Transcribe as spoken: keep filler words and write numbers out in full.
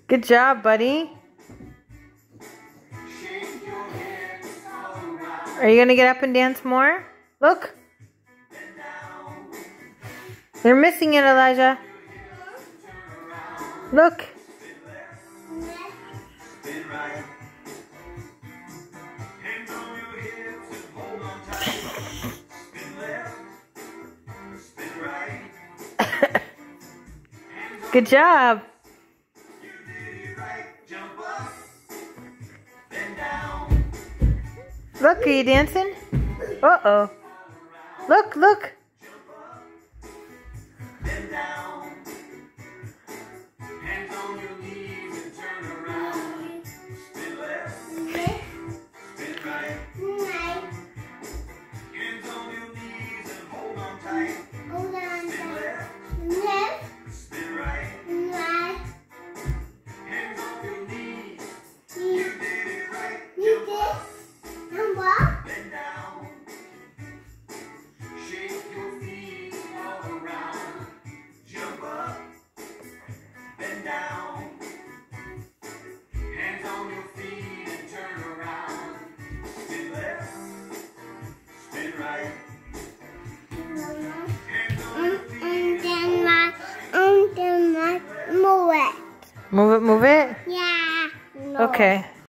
Good job, buddy. Are you going to get up and dance more? Look. You're missing it, Elijah. Look. Good job. Look, are you dancing? Uh-oh. Look, look. Move it, move it? Yeah. No. Okay.